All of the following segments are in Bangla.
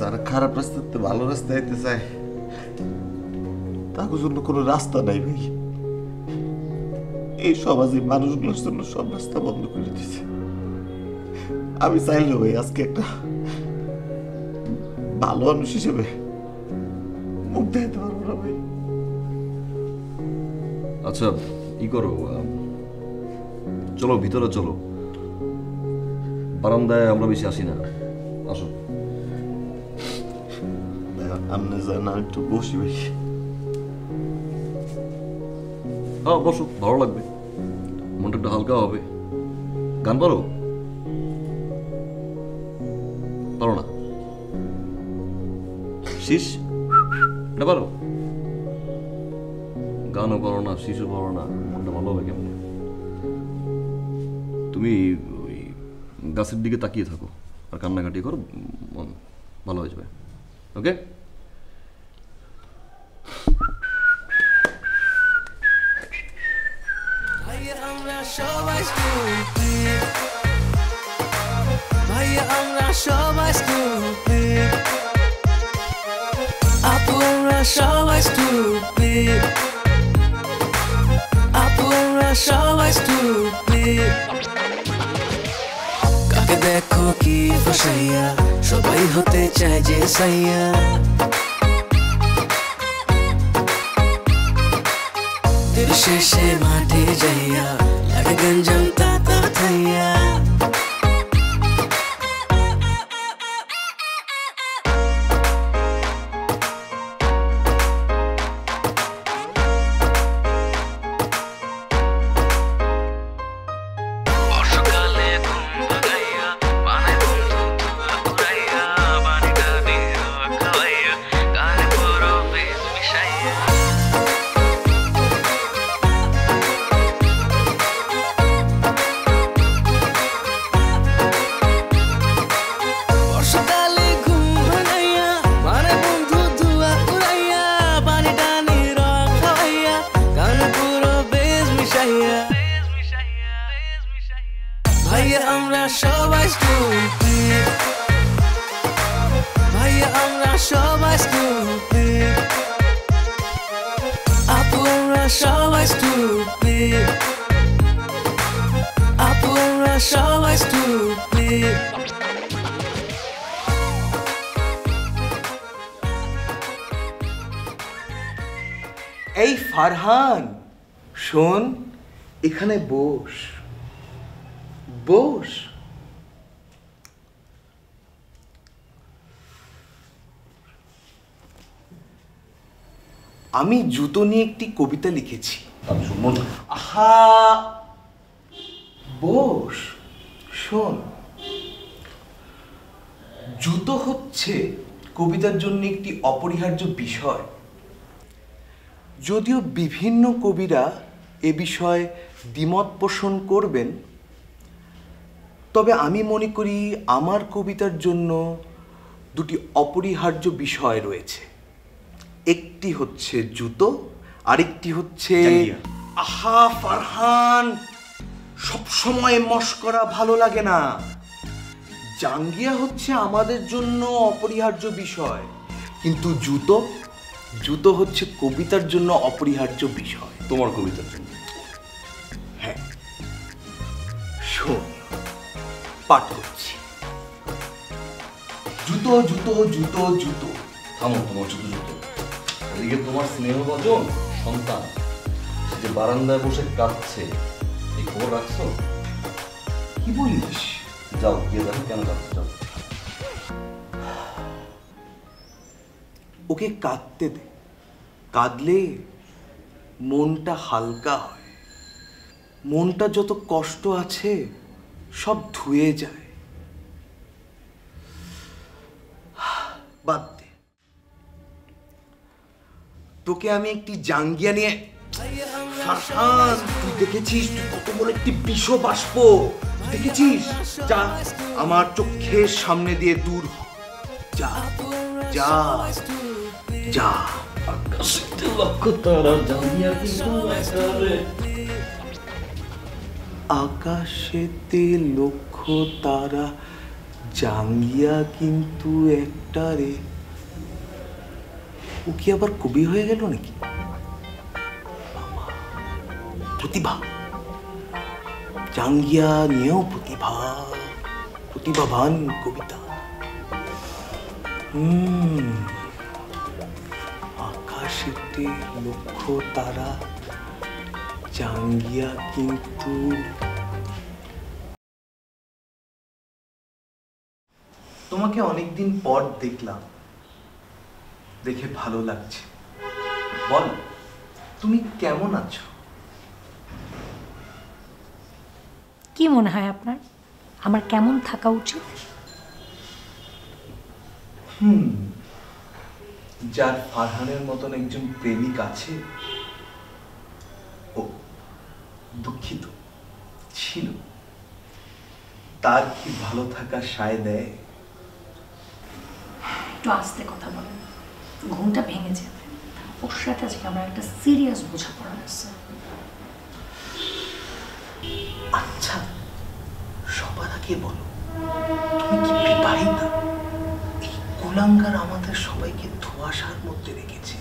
যারা খারাপ রাস্তাতে ভালো রাস্তায় যেতে চায় তার জন্য কোনো রাস্তা নাই ভাই। এই সমাজে মানুষগুলোর জন্য সব রাস্তা বন্ধ করে দিছে। আমি চাইলে ভাই আজকে একটা ভালো মানুষ হিসেবে মুখ দেখাতে পারবো না ভাই। আচ্ছা ই করো, চলো ভিতরে চলো, বারান্দায় আমরা বেশি আসি না, আসো। আপনি যান, একটু বসি ভাই। হ্যাঁ বসো, ভালো লাগবে, মনটা একটু হালকা হবে। গান পারো? পারো না? শীষ এটা পারো? গানও পারো না, শীষও পারো না, মনটা ভালো হবে কেমন? তুমি ওই গাছের দিকে তাকিয়ে থাকো আর কান্নাকাটি করো, মন ভালো হয়ে যাবে। ওকে? সবাই stupid, ভাইয়া আমরা সবাই stupid, আপু আমরা সবাই stupid, আপু আমরা সবাই stupid, কাকে দেখো কি ফসাইয়া, সবাই হতে চায় যে সাইয়া, দিন শেষে মাঠে যাইয়া লাগে গঞ্জাম তাতা থাইয়া, বর্ষাকালে ঘুম ভাগাইয়া বানায় বন্ধু তুয়া উড়াইয়া, বাড়িটা নিয়ে খাওয়াইয়া গানে পুরো বেশ মিশাইয়া, বর্ষাকালে ঘুম ভাগাইয়া বানায় বন্ধু তুয়া উড়াইয়া, বাড়িটা নিয়ে খাওয়াইয়া গানে পুরো বেশ মিশাইয়া, ভাইয়া আমরা সবাই stupid, ভাইয়া আমরা সবাই stupid, আপু আমরা সবাই stupid, আপু আমরা সবাই stupid, এই ফারহান শোন, এখানে বস বস। আমি জুতো নিয়ে একটি কবিতা লিখেছি। আমি শুনবো না। আহা বস, শোন। জুতো হচ্ছে কবিতার জন্য একটি অপরিহার্য বিষয়। যদিও বিভিন্ন কবিরা এ বিষয়ে দ্বিমত পোষণ করবেন, তবে আমি মনে করি আমার কবিতার জন্য দুটি অপরিহার্য বিষয় রয়েছে। একটি হচ্ছে জুতো, আরেকটি হচ্ছে আহা ফারহান, সবসময় মশকরা ভালো লাগে না। জাঙ্গিয়া হচ্ছে আমাদের জন্য অপরিহার্য বিষয়, কিন্তু জুতো জুতো হচ্ছে কবিতার জন্য অপরিহার্য বিষয়। তোমার কবিতার জন্য? হ্যাঁ, শোন, পাঠ করছি। জুতো জুতো জুতো জুতো। থামো তোমার জুতো জুতো। এদিকে তোমার স্নেহভাজন সন্তান সে যে বারান্দায় বসে কাঁদছে, এই খবর রাখছো? কি বলিস? যাও গিয়ে দেখো কেন কাঁদছে, যাও। ওকে কাঁদতে দে, কাঁদলে মনটা হালকা হয়। মনটা যত কষ্ট আছে সব ধুয়ে যায়। বাদ দে, তোকে আমি একটি জাঙ্গিয়া নিয়ে। ফারহান, তুই দেখেছিস তুই কত বড় একটি বিষ বাষ্প দেখেছিস? যা আমার চোখের সামনে দিয়ে দূর হ। যা যা যা। আকাশেতে লক্ষ তারা, জাঙ্গিয়া কিন্তু একারে। আকাশেতে লক্ষ তারা, জাঙ্গিয়া কিন্তু একটা রে, ও কি আবার কবি হয়ে গেল নাকি? বাবা, প্রতিভা, জাঙ্গিয়া নিয়েও প্রতিভা, প্রতিভাবান কবিতা। আকাশেতে লক্ষ তারা, জাঙ্গিয়া কিন্তু। তোমাকে অনেকদিন পর দেখলাম, দেখে ভালো লাগছে। বল, তুমি কেমন আছো? কি মনে হয় আপনার আমার কেমন থাকা উচিত? যার ফারহানের মতন একজন প্রেমিক আছে, ও দুঃখিত ছিল, তার কি ভালো থাকা সায় দেয়? একটু আস্তে কথা বলেন, ঘুমটা ভেঙে যাবে। ওর সাথে আজকে আমার একটা সিরিয়াস বোঝাপড়া আছে। আচ্ছা, সবার আগে বলো, তুমি কি বিবাহিতা? এই কুলাঙ্গার আমাদের সবাইকে ধোঁয়াশার মধ্যে রেখেছে।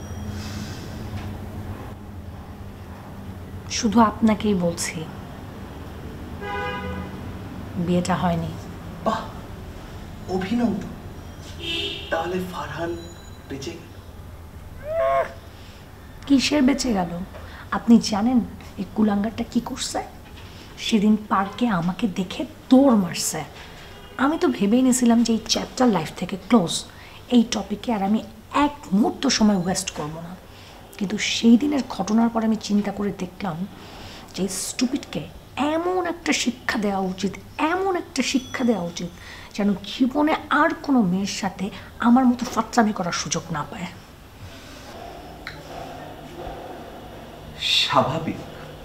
শুধু আপনাকেই বলছি, বিয়েটা হয়নি। বাহ, অভিনন্দন। তাহলে ফারহান বেঁচে গেল? কিসের বেঁচে গেল? আপনি জানেন এই কুলাঙ্গারটা কি করছে? সেদিন পার্কে আমাকে দেখে দৌড় মারছে। আমি তো ভেবেই নিয়েছিলাম যে এই চ্যাপ্টার লাইফ থেকে ক্লোজ, এই টপিকে আর আমি এক মুহূর্ত সময় ওয়েস্ট করব না। কিন্তু সেই দিনের ঘটনার পর আমি চিন্তা করে দেখলাম যে স্টুপিডকে এমন একটা শিক্ষা দেওয়া উচিত, এমন একটা শিক্ষা দেওয়া উচিত যেন জীবনে আর কোনো মেয়ের সাথে আমার মতো ফাত্রামি করার সুযোগ না পায়। স্বাভাবিক,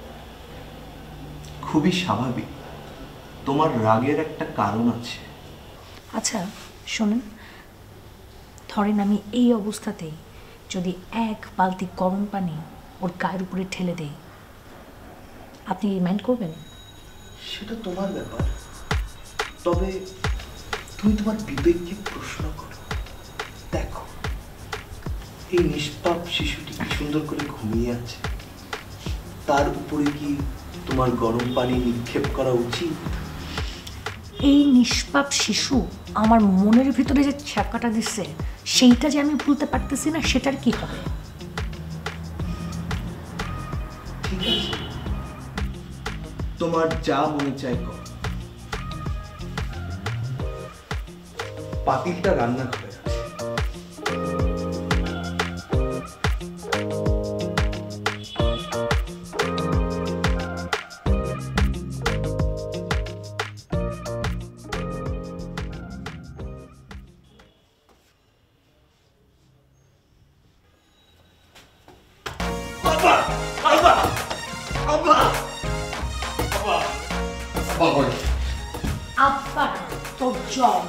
খুবই স্বাভাবিক। তোমার রাগের একটা কারণ আছে। আচ্ছা শোনেন, ধরেন আমি এই অবস্থাতেই যদি এক বালতি গরম পানি ওর গায়ের উপরে ঠেলে দেই, আপনি মাইন্ড করবেন? সেটা তোমার ব্যাপার। তবে তুমি তোমার বিবেককে প্রশ্ন করো। দেখো, এই নিষ্পাপ শিশুটি কি সুন্দর করে ঘুমিয়ে আছে, তার উপরে কি তোমার গরম পানি নিক্ষেপ করা উচিত? এই নিষ্পাপ শিশু আমার মনের ভিতরে যে ছ্যাঁকাটা দিচ্ছে, সেইটা যে আমি ভুলতে পারতেছি না, সেটার কি হবে? ঠিক আছে, তোমার যা মনে চায় কর। পাতিলটা রান্নাঘরে আছে। আব্বা তোর জল।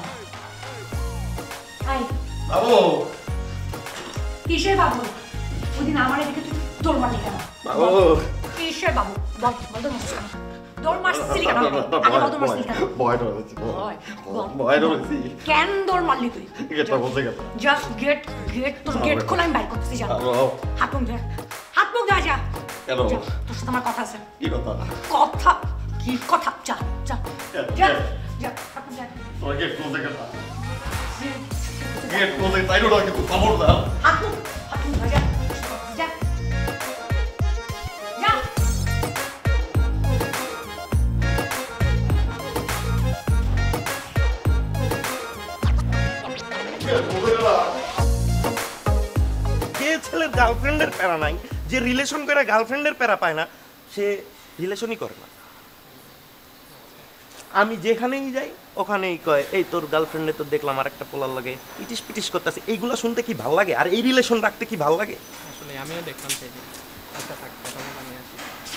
বাবু, কিসের বাবু? ওইদিন আমার এদিকে তুই দৌড় মারলি কেন? বাবু, কিসের বাবু? বল বল, দৌড় মারছিস কেন? দৌড় মারছিলি কেন? আগে বল, দৌড় মারছিলি কেন? ভয় ধরেছি, ভয়? বল। ভয় ধরেছি। কেন দৌড় মারলি তুই? গেটটা বসে গেল। যা গেট, তোর গেট খোলা, আমি বাইর করতেছি। যা হাত মুখ ধরে, হাত মুখ ধরে যা। কেন? যা, তোর সাথে আমার কথা আছে। কি কথা? কথা? কি কথা? যা যা যা যা, হাত মুখ ধরে। তোমার গেট বসে গেল। গেট বসে, তাই না কিন্তু খবর দাও। হাত মুখ ধরে যা যা যা। যে ছেলের গার্লফ্রেন্ডের প্যারা নাই, যে রিলেশন করে গার্লফ্রেন্ডের প্যারা পায় না, সে রিলেশনই করে না। আমি যেখানেই যাই ওখানেই কয়, এই তোর গার্লফ্রেন্ডে তো দেখলাম আর একটা পোলার লাগে, ইটিস পিটিস করতেছে। এইগুলো শুনতে কি ভালো লাগে? আর এই রিলেশন রাখতে কি ভালো লাগে? আসলে আমিও দেখলাম সেদিন। আচ্ছা থাক, কথা বলে আমি আসি।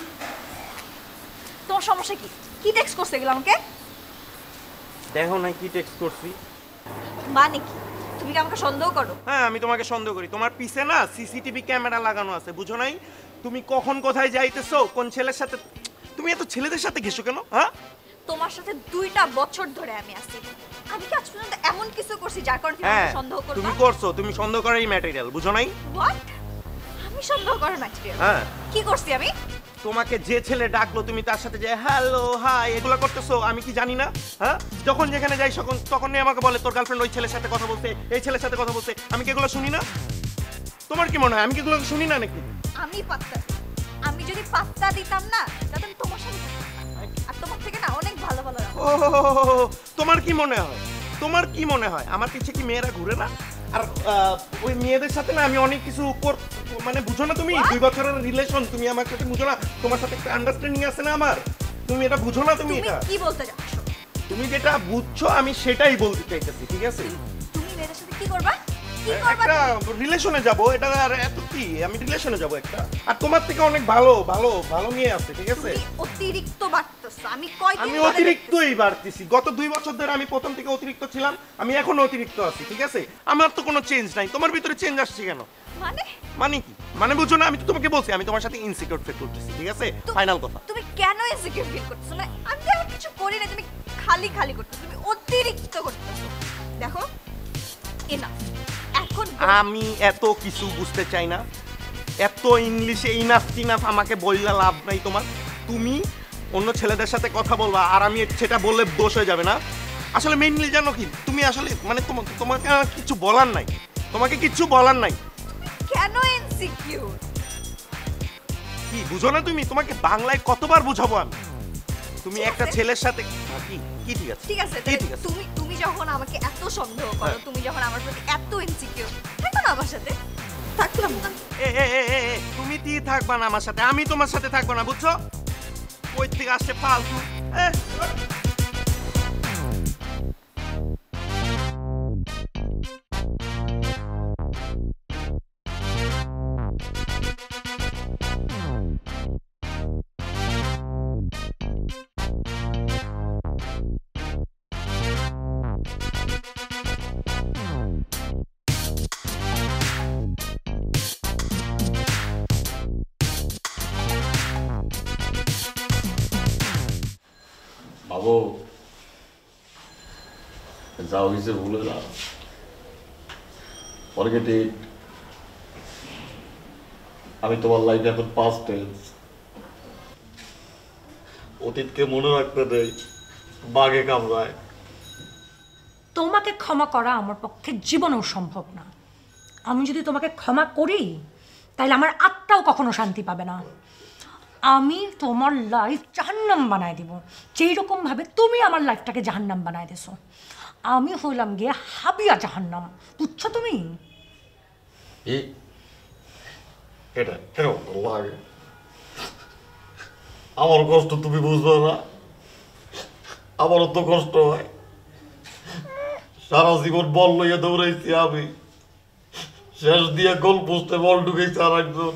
তোমার সমস্যা কি? কি টেক্সট করছে এগুলো আমাকে? দেখো নাই কি টেক্সট করছি? মানে কি? তুমি কি আমাকে সন্দেহ করো? হ্যাঁ, আমি তোমাকে সন্দেহ করি। তোমার পিছে না সিসিটিভি ক্যামেরা লাগানো আছে, বুঝো নাই? তুমি কখন কোথায় যাইতেছো, কোন ছেলের সাথে। তুমি এত ছেলেদের সাথে ঘেসো কেন? হ্যাঁ, তোমার সাথে 2টা বছর ধরে আমি আছি। আমি কি আজ পর্যন্ত এমন কিছু করছি যার কারণে তুমি হ্যাঁ আমাকে সন্দেহ করবা? তুমি করছো, তুমি সন্দেহ করারই ম্যাটেরিয়াল, বুঝো নাই? হোয়াট? আমি সন্দেহ করার ম্যাটেরিয়াল? হ্যাঁ। কি করছি আমি? তোমাকে যে ছেলে ডাকলো তুমি তার সাথে যে হ্যালো হাই এগুলো করতেছো, আমি কি জানি না? হ্যাঁ, যখন যেখানে যাই তখনই আমাকে বলে তোর গার্লফ্রেন্ড ওই ছেলের সাথে কথা বলছে, এই ছেলের সাথে কথা বলছে। আমি কি এগুলো শুনি না? তোমার কি মনে হয় আমি কি এগুলো শুনি না নাকি? আমি পাত্তা, আমি যদি পাত্তা দিতাম না তাহলে আমি তোমার সাথে থাকতাম। আর তোমার থেকে না অনেক ভালো ভালো রাখো। ও তোমার কি মনে হয়, তোমার কি মনে হয় আমার পিছে কি মেয়েরা ঘুরে না? আর ওই মেয়েদের সাথে না আমি অনেক কিছু মানে বুঝো না তুমি? 2 বছরের রিলেশন, তুমি আমার সাথে বুঝো না? তোমার সাথে একটা আন্ডারস্ট্যান্ডিং আছে না আমার? তুমি এটা বুঝো না? তুমি এটা কি বলতে যাচ্ছ? তুমি যেটা বুঝছো আমি সেটাই বলতে চাইতেছি, ঠিক আছে? তুমি মেয়েদের সাথে কি করবা? কি করবা? একটা রিলেশনে যাব, এটা আর এত কি? আমি রিলেশনে যাব একটা, আর তোমার থেকে অনেক ভালো ভালো ভালো মেয়ে আছে, ঠিক আছে? তুমি অতিরিক্ত বাড়তেছো। আমি কয়দিন আমি ধরে অতিরিক্তই বাড়তেছি। গত 2 বছর ধরে আমি প্রথম থেকে অতিরিক্ত ছিলাম, আমি এখনো অতিরিক্ত আছি, ঠিক আছে? আমার তো কোনো চেঞ্জ নাই, তোমার ভিতরে চেঞ্জ আসছে কেন? মানে মানে কি? মানে বুঝো না? আমি তো তোমাকে বলছি আমি তোমার সাথে ইনসিকিউর ফিল করতেছি, ঠিক আছে? ফাইনাল কথা। তুমি কেন ইনসিকিউর ফিল করতেছো? মানে আমি তো এমন কিছু করি না, তুমি খালি খালি করতেছো, তুমি অতিরিক্ত করতেছো। দেখো এনাফ, এখন আমি এত কিছু বুঝতে চাই না, এত ইংলিশে ইনাফ টিনাফ আমাকে বললে লাভ নাই তোমার। তুমি অন্য ছেলেদের সাথে কথা বলবা আর আমি সেটা বললে দোষ হয়ে যাবে না? আসলে মেইনলি জানো কি, তুমি আসলে মানে তোমাকে আর কিছু বলার নাই, তোমাকে কিছু বলার নাই। কেন ইনসিকিউর? কি বুঝো না তুমি? তোমাকে বাংলায় কতবার বুঝাবো আমি? তুমি একটা ছেলের সাথে কি কি ঠিক আছে ঠিক আছে, কি ঠিক আছে? তুমি যখন আমাকে এত সন্দেহ করো, তুমি যখন আমার প্রতি এত ইনসিকিউর, থাকো না আমার সাথে। থাকলাম না। তুমি কি থাকবা না আমার সাথে? আমি তোমার সাথে থাকবো না, বুঝছো? কই থেকে আসছে ফালতু? বাবু যাও কিছু ভুলে যাও, ফরগেট ইট। আমি তোমার লাইফে এখন পাস্ট টেন্স। অতীতকে মনে রাখতে দেই, বাঘে কামড়ায়। তোমাকে ক্ষমা করা আমার পক্ষে জীবনেও সম্ভব না। আমি যদি তোমাকে ক্ষমা করি তাহলে আমার আত্মাও কখনো শান্তি পাবে না। আমি তোমার লাইফ জাহান্নাম বানায় দিব, যেই রকমভাবে তুমি আমার লাইফটাকে জাহান্নাম বানায় দিছো। আমি হইলাম গিয়ে হাবিয়া জাহান্নাম, বুঝছো তুমি? এটা কেমন লাগে? আমার কষ্ট তুমি বুঝবে না, আমারও তো কষ্ট হয়। সারা জীবন বল লইয়া দৌড়াইছি আমি, শেষ দিয়ে গোল পোস্টে বল ঢুকেছে আর একজন।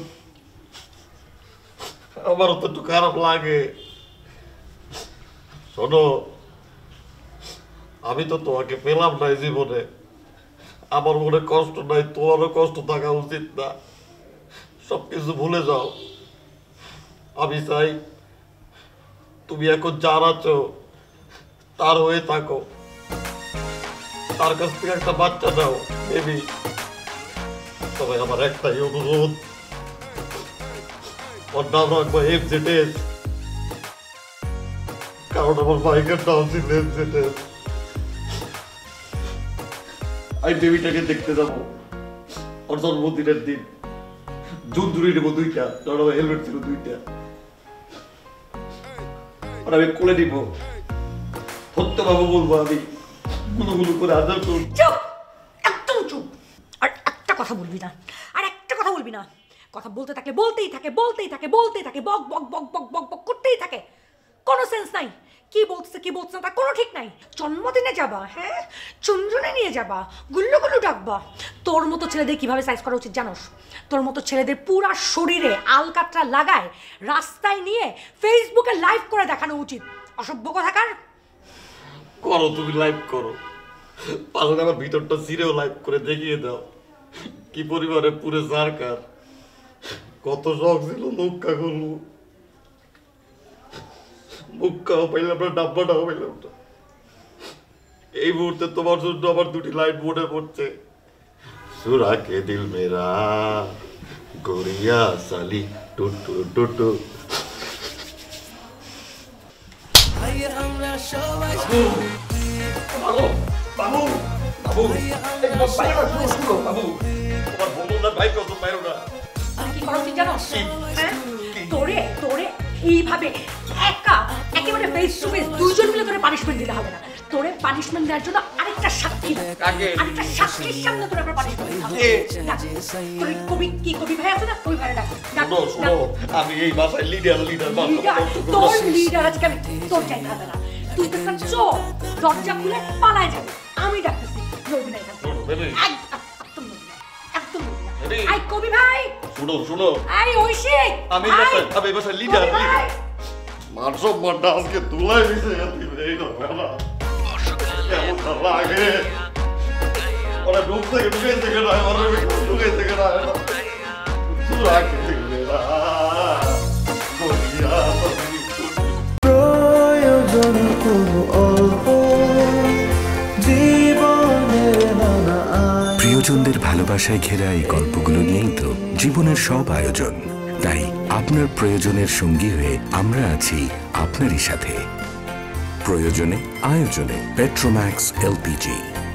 আমারও তো একটু খারাপ লাগে। শোনো, আমি তো তোমাকে পেলাম নাই জীবনে, আমার মনে কষ্ট নাই, তোমারও কষ্ট থাকা উচিত না। সবকিছু ভুলে যাও। আমি চাই তুমি এখন যার আছো তার হয়ে থাকো, তার কাছ থেকে একটা বাচ্চা দাও বেবি। তবে আমার একটাই অনুরোধ, ওর নাম রাখবো এফজেডএস, কারণ আমার বাইকের নাম ছিল এফজেডএস। আমি বেবিটাকে দেখতে যাবো ওর জন্মদিনের দিন। জুনজুরি নেবো 2টা, কারণ আমার হেলমেট ছিল 2টা। আর আমি কোলে নিব, সত্যভাবে বলবো আমি গুলো করে আদর করবো। চুপ, একদম চুপ। আর একটা কথা বলবি না, আর একটা কথা বলবি না। কথা বলতে থাকলে বলতেই থাকে, বলতেই থাকে, বলতেই থাকে, বক বক বক বক বক বক করতেই থাকে। কোনো সেন্স নাই, কি বলছে কি বলছে না তার কোনো ঠিক নাই। জন্মদিনে যাবা, হ্যাঁ, চুনজুনে নিয়ে যাবা, গুল্লু গুল্লু ডাকবা। তোর মতো ছেলেদের কিভাবে সাইজ করা উচিত জানোস? তোর মতো ছেলেদের পুরা শরীরে আলকাতরা লাগায় রাস্তায় নিয়ে ফেসবুকে লাইভ করে দেখানো উচিত। অসভ্য কথাকার। করো, তুমি লাইভ করো, পারলে আমার ভিতরটা সিরেও লাইভ করে দেখিয়ে দাও কি পরিবারে পুরে সরকার। কত শখ ছিল মুক্কা করবো, মুক্কাও পাইলাম না, ডাব্বাটাও পাইলাম না। এই মুহূর্তে তোমার জন্য আমার দুটি লাইন মনে পড়ছে। সুরা কে দিল মেরা গোরিয়া সালি টু টু টু টু। বাবু বাবু বাবু বাবু তোমার বন্ধু না ভাই কত বাইরো না। কি করো তুই জানো? হ্যাঁ তোরে তোরে এইভাবে একেবারে ফেস টু ফেস দুইজন মিলে তোরে পানিশমেন্ট দিতে হবে না। তোরে পানিশমেন্ট দেওয়ার জন্য আরেকটা সাক্ষী আরেকটা সাক্ষীর সামনে তোরে আমরা পানিশমেন্ট দিতে হবে। তোর কবি ভাই আছে না? কবি ভাই ডাক। শোনো আমি এই বাসায় লিডার তোর লিডার আজকে আমি তোর চাই হবে না। তুই তো চোর, দরজা খুলে পালায় যাবে। আমি ডাকতেছি নবী নাই একদম আই কবি ভাই শুনো আই ঐশী আমি এই বাসায় লিডার মান সম্মানটা আজকে তুলাই দিছে এই না কেমন লাগে ওরা ঢুকতে থেকে নয় ওরা ঢুকে থেকে নয় সুরা কে দিল মেরা গোরিয়া প্রয়োজন কোনো অল্প জীবনের নানা প্রিয়জনদের ভালোবাসায় ঘেরা এই গল্পগুলো নিয়েই তো জীবনের সব আয়োজন। তাই আপনার প্রয়োজনের সঙ্গী হয়ে আমরা আছি আপনারই সাথে। প্রয়োজনে আয়োজনে পেট্রোম্যাক্স এলপিজি।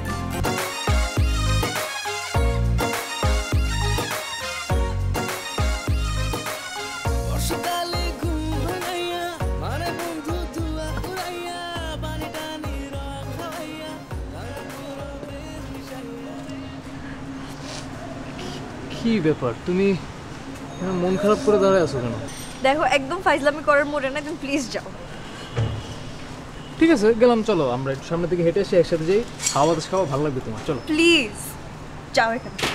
কি ব্যাপার, তুমি মন খারাপ করে দাঁড়ায় আছো কেন? দেখো একদম ফাইজলামি করার মোড়ে না, তুমি প্লিজ যাও। ঠিক আছে গেলাম, চলো আমরা একটু সামনের দিকে হেঁটে এসে একসাথে যাই, খাওয়া বাতাস খাওয়া, ভালো লাগবে তোমার। চলো প্লিজ যাও এখান থেকে।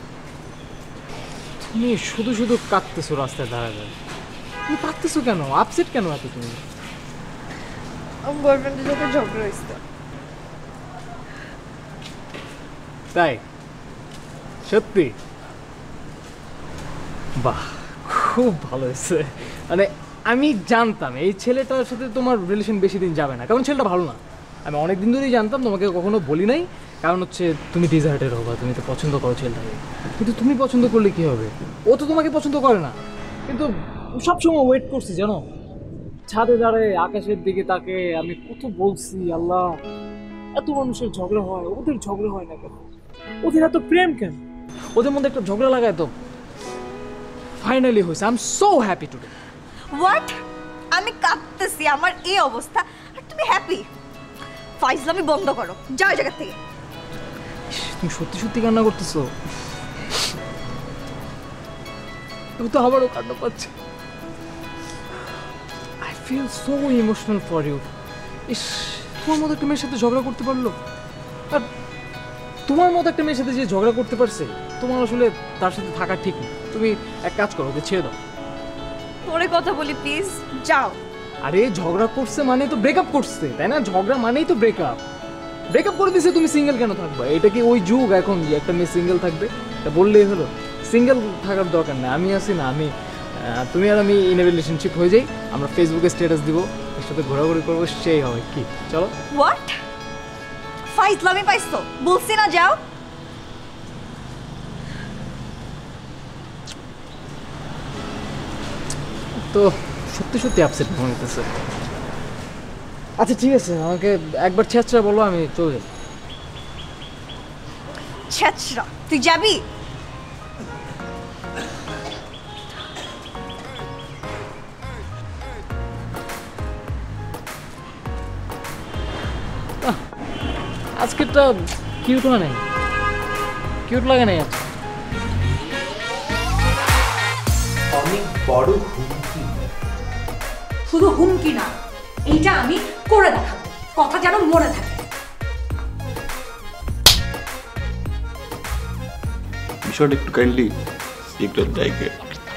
তুমি শুধু শুধু কাঁদতেছো রাস্তায় দাঁড়ায়। তুমি কাঁদতেছো কেন? আপসেট কেন এত তুমি? আমার বয়ফ্রেন্ডের সাথে ঝগড়া হয়েছে। তাই? সত্যি? বাহ, খুব ভালো হয়েছে। মানে আমি জানতাম এই ছেলেটার সাথে তোমার রিলেশন বেশি দিন যাবে না, কারণ ছেলেটা ভালো না। আমি অনেক দিন ধরেই জানতাম, তোমাকে কখনো বলি নাই, কারণ হচ্ছে তুমি ডিজার্টের হবা, তুমি তো পছন্দ করো ছেলেটাকে। কিন্তু তুমি পছন্দ করলে কি হবে? ও তো তোমাকে পছন্দ করে না। কিন্তু সবসময় ওয়েট করছি জানো, ছাদে দাঁড়ায় আকাশের দিকে তাকে আমি কত বলছি, আল্লাহ এত মানুষের ঝগড়া হয়, ওদের ঝগড়া হয় না কেন? ওদের এত প্রেম কেন? ওদের মধ্যে একটা ঝগড়া লাগায় তো ফাইনালি হয়েছে। I am so happy today. What? আমি কাঁদতেছি, আমার এই অবস্থা, আর তুমি হ্যাপি? ফাইজলামি বন্ধ করো, যাও এই জায়গা থেকে। তুমি সত্যি সত্যি কান্না করতেছো? তুমি তো আবারও কান্না পাচ্ছে। I feel so emotional for you. ইস, তোমার মতো একটা মেয়ের সাথে ঝগড়া করতে পারলো, আর তোমার মতো একটা মেয়ের সাথে যে ঝগড়া করতে পারছে, তোমার আসলে তার সাথে থাকা ঠিক না। তুমি এক কাজ করো, ওকে ছেড়ে দাও। পরে কথা বলি প্লিজ, যাও। আরে ঝগড়া করছে মানে তো ব্রেকআপ করছে, তাই না? ঝগড়া মানেই তো ব্রেকআপ। ব্রেকআপ করে দিছে, তুমি সিঙ্গেল কেন থাকবা? এটা কি ওই যুগ এখন যে একটা মেয়ে সিঙ্গেল থাকবে? এটা বললেই হলো? সিঙ্গেল থাকার দরকার নেই, আমি আছি না। আমি তুমি আর আমি ইন এ রিলেশনশিপ হয়ে যাই, আমরা ফেসবুকে স্ট্যাটাস দিব, এর সাথে ঘোরাঘুরি করবো, সেই হবে। কি চলো? হোয়াট? ফাইজলামি পাইছো? বলছি না যাও। তো সত্যি সত্যি আপসেট মনে হইতেছে। আচ্ছা ঠিক আছে, আমাকে একবার ছেঁচড়া বলো, আমি চলে যাই। ছেঁচড়া? তুই যাবি? আজকেরটা কিউট না নেই, কিউট লাগে নাই। আচ্ছা অনেক বড় হুমকি। শুধু হুমকি না, এইটা আমি করে দেখাবো, কথা যেন মনে থাকে। বিষয়টা একটু কাইন্ডলি সিক্রেট দেখে।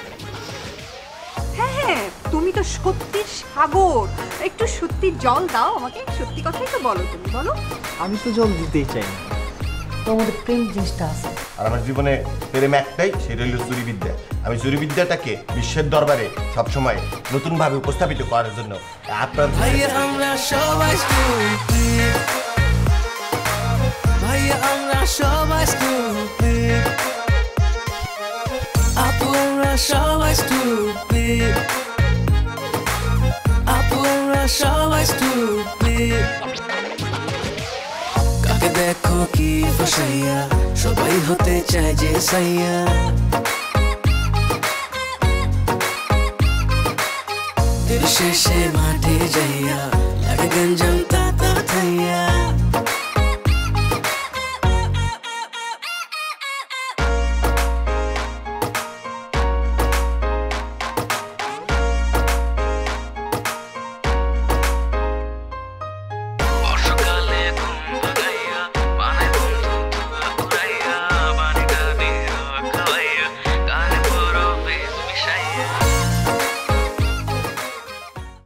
হ্যাঁ, তুমি তো সত্যির সাগর, একটু সত্যি জল দাও আমাকে, সত্যি কথাই তো বলো। তুমি বলো। আমি তো জল দিতেই চাই না, তো আমাদের প্রেম জিনিসটা আছে। আর আমার জীবনে প্রেম একটাই, সেটা হলো চুরিবিদ্যা। আমি চুরিবিদ্যাটাকে বিশ্বের দরবারে সবসময় নতুনভাবে উপস্থাপিত করার জন্য আপনার আমরা সবাই ভাইয়া আমরা সবাই stupid আপু আমরা সবাই stupid আপু আমরা সবাই stupid কাকে দেখো কি ফসাইয়া সবাই হতে চায় যে সাইয়া শেষে মাঠে যাইয়া লাগে গঞ্জাম তাতা থাইয়া